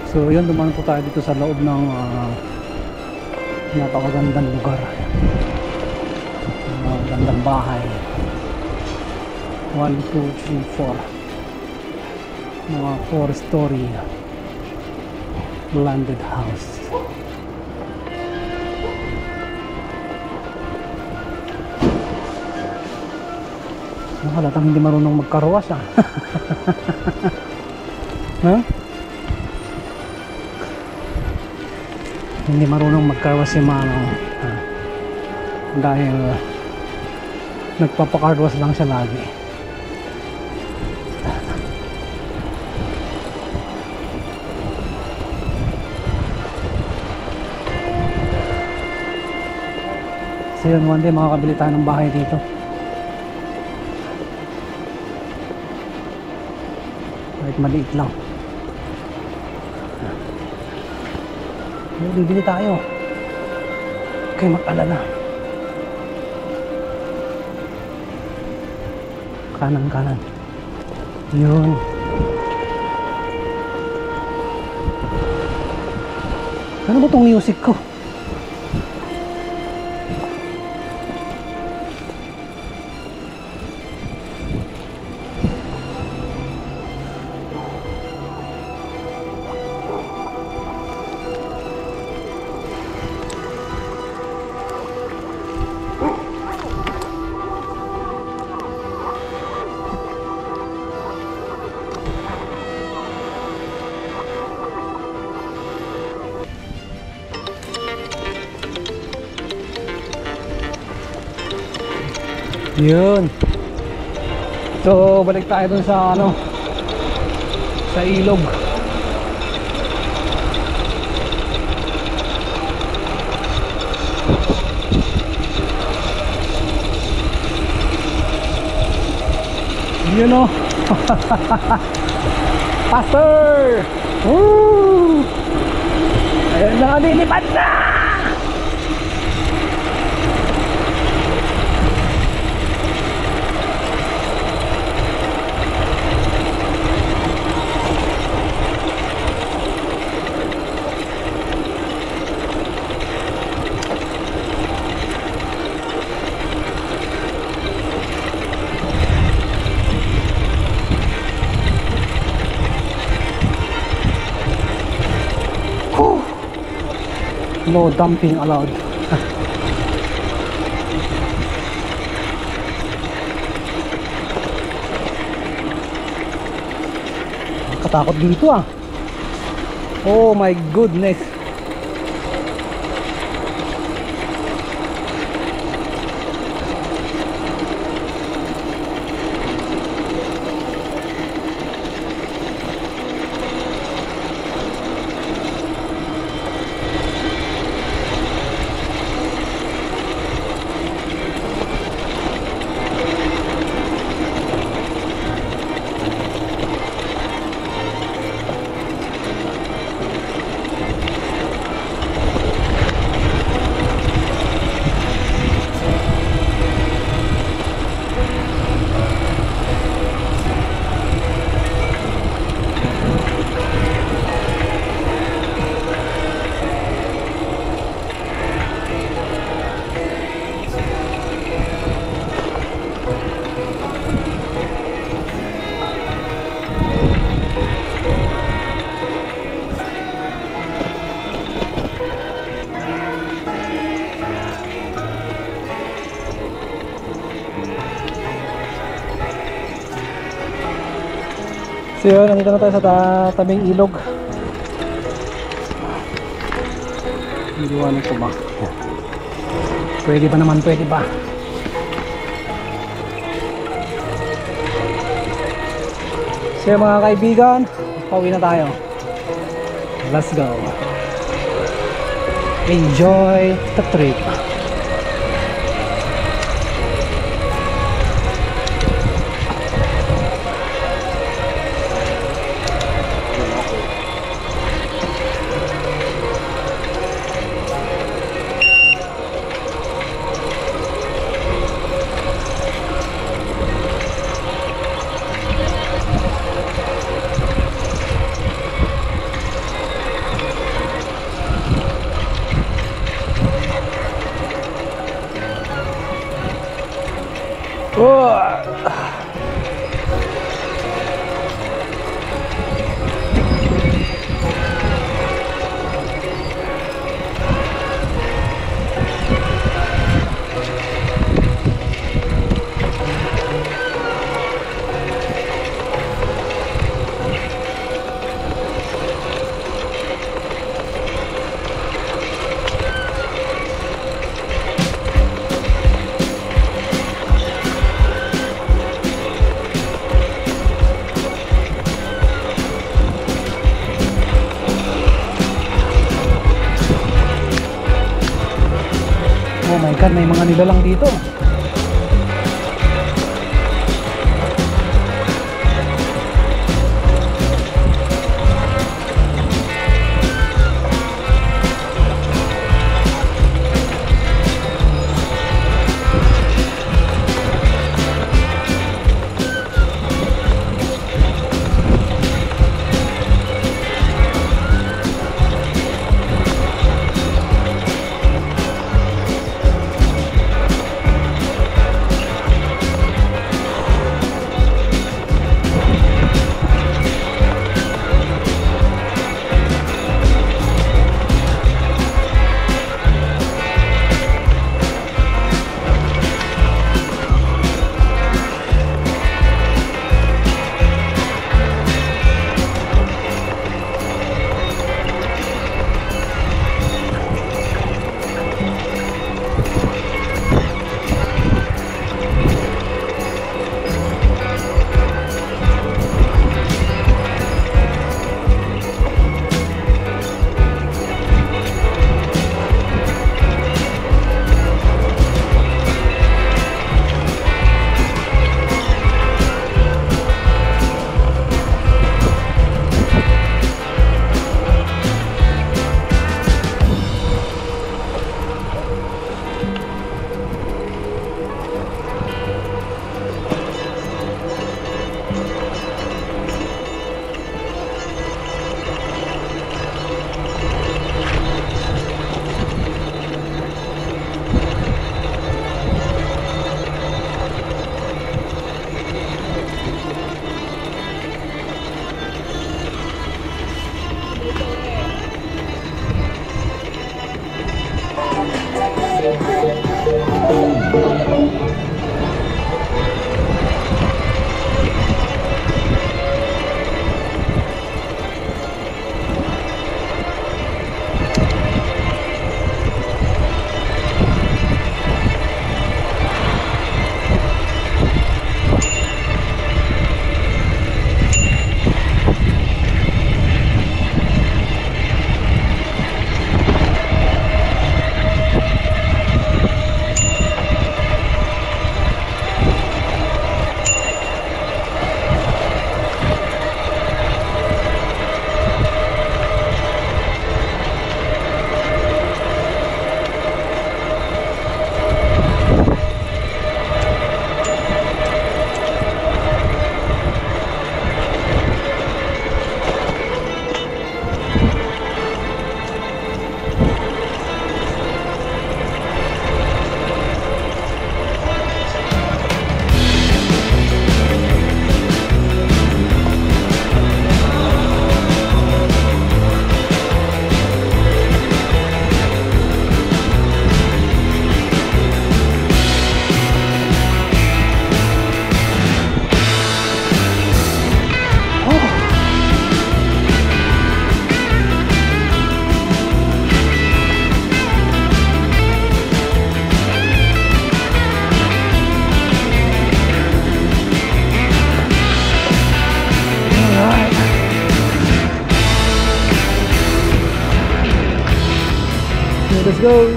So yun, dumaan po tayo dito sa loob ng napakagandang lugar, gandang bahay. 1, 2, 3, 4, mga 4-story landed house. Halatang hindi marunong magkarwas ah. Huh? Hindi marunong magkarwas si Manong dahil nagpapakarwas lang siya lagi. So yun, one day makakabili tayo ng bahay dito. Kahit maliit lang. Bibili tayo. Huwag kayo mag-alala. Kanan. Yun. Ano ba itong music ko? Yun. So balik tayo dun sa sa ilog. Yun o. Pastor! Woo! Ayun na, nilipad na! No dumping allowed. Katakot dito ah. Oh my goodness. So yun, nandito na tayo sa tabing ilog. Iliwanag ko ba? Pwede ba naman, pwede ba? So yun, mga kaibigan, pauwi na tayo. Let's go. Enjoy the trip. Wah. Oh my god, may mga nilalang dito. Let's go.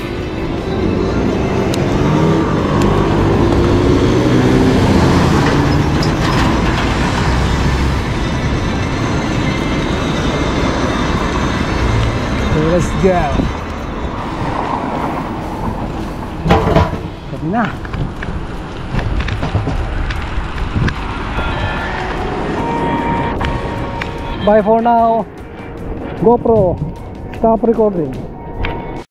Let's go. Sabi na. Bye for now. GoPro, stop recording.